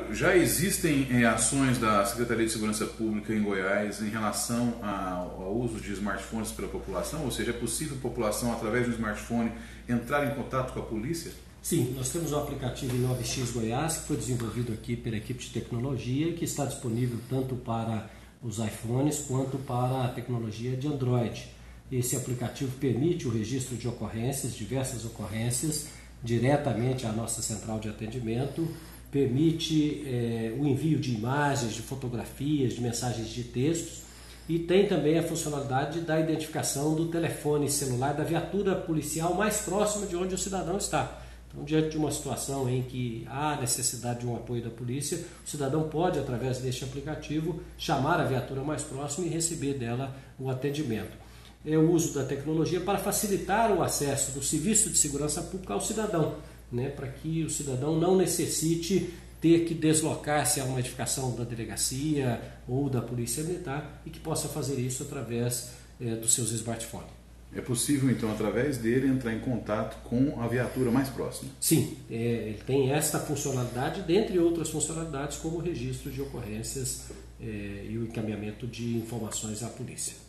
Delegado, já existem ações da Secretaria de Segurança Pública em Goiás em relação ao uso de smartphones pela população? Ou seja, é possível a população, através do smartphone, entrar em contato com a polícia? Sim, nós temos o aplicativo Inovax Goiás, que foi desenvolvido aqui pela equipe de tecnologia e que está disponível tanto para os iPhones quanto para a tecnologia de Android. Esse aplicativo permite o registro de ocorrências, diversas ocorrências, diretamente à nossa central de atendimento, permite o envio de imagens, de fotografias, de mensagens de textos e tem também a funcionalidade da identificação do telefone celular da viatura policial mais próxima de onde o cidadão está. Então, diante de uma situação em que há necessidade de um apoio da polícia, o cidadão pode, através deste aplicativo, chamar a viatura mais próxima e receber dela o atendimento. É o uso da tecnologia para facilitar o acesso do serviço de segurança pública ao cidadão, né, para que o cidadão não necessite ter que deslocar-se a uma edificação da delegacia ou da polícia militar e que possa fazer isso através dos seus smartphones. É possível, então, através dele, entrar em contato com a viatura mais próxima? Sim, ele tem esta funcionalidade, dentre outras funcionalidades, como o registro de ocorrências e o encaminhamento de informações à polícia.